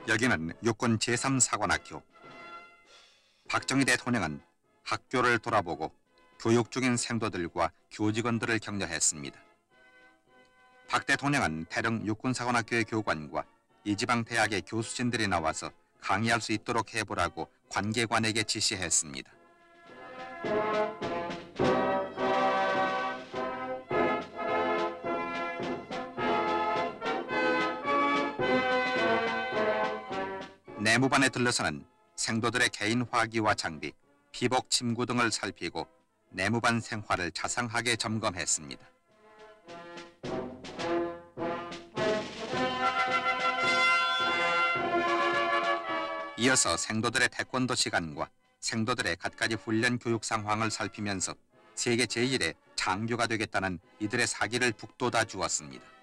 여기는 육군 제3사관학교. 박정희 대통령은 학교를 돌아보고 교육 중인 생도들과 교직원들을 격려했습니다. 박 대통령은 대릉 육군사관학교의 교관과 이지방 대학의 교수진들이 나와서 강의할 수 있도록 해보라고 관계관에게 지시했습니다. 내무반에 들러서는 생도들의 개인 화기와 장비, 피복 침구 등을 살피고 내무반 생활을 자상하게 점검했습니다. 이어서 생도들의 태권도 시간과 생도들의 갖가지 훈련 교육 상황을 살피면서 세계 제1의 장교가 되겠다는 이들의 사기를 북돋아 주었습니다.